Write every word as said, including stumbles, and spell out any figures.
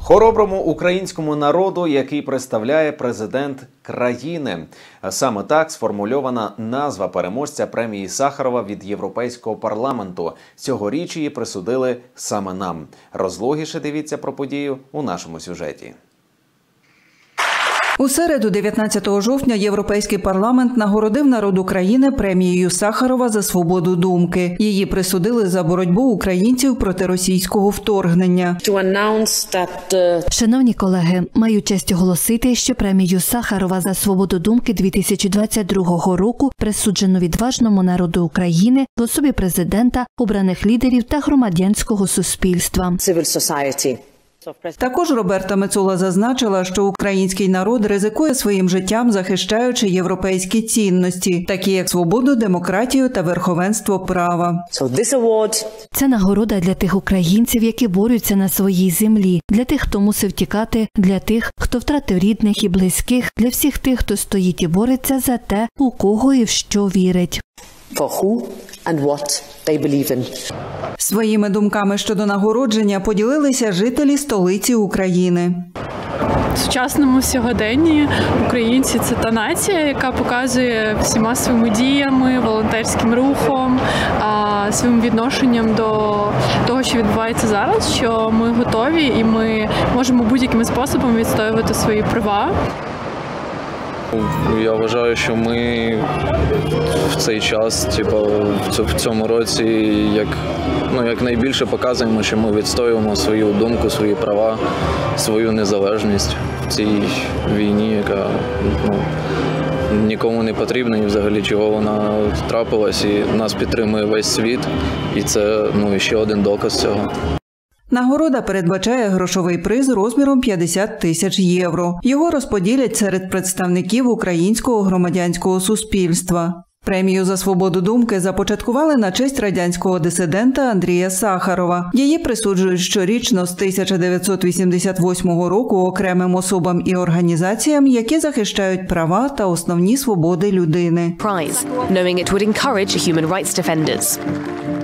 Хороброму українському народу, який представляє президент країни. Саме так сформульована назва переможця премії Сахарова від Європейського парламенту. Цьогоріч її присудили саме нам. Розлогіше дивіться про подію у нашому сюжеті. У середу, дев'ятнадцятого жовтня, Європейський парламент нагородив народ України премією Сахарова за свободу думки. Її присудили за боротьбу українців проти російського вторгнення. Шановні колеги, маю честь оголосити, що премію Сахарова за свободу думки дві тисячі двадцять другого року присуджено відважному народу України в особі президента, обраних лідерів та громадянського суспільства. Також Роберта Мецола зазначила, що український народ ризикує своїм життям, захищаючи європейські цінності, такі як свободу, демократію та верховенство права. Це нагорода для тих українців, які борються на своїй землі, для тих, хто мусив тікати, для тих, хто втратив рідних і близьких, для всіх тих, хто стоїть і бореться за те, у кого і в що вірить. Своїми думками щодо нагородження поділилися жителі столиці України. В сучасному сьогоденні українці – це та нація, яка показує всіма своїми діями, волонтерським рухом, своїм відношенням до того, що відбувається зараз, що ми готові і ми можемо будь-яким способом відстоювати свої права. Я вважаю, що ми в цей час, типу, в цьому році, як, ну, як найбільше показуємо, що ми відстоюємо свою думку, свої права, свою незалежність в цій війні, яка ну, нікому не потрібна і взагалі чого вона трапилась. І нас підтримує весь світ, і це ну, ще один доказ цього. Нагорода передбачає грошовий приз розміром п'ятдесят тисяч євро. Його розподілять серед представників українського громадянського суспільства. Премію за свободу думки започаткували на честь радянського дисидента Андрія Сахарова. Її присуджують щорічно з тисяча дев'ятсот вісімдесят восьмого року окремим особам і організаціям, які захищають права та основні свободи людини. Prize, knowing it would encourage human rights defenders.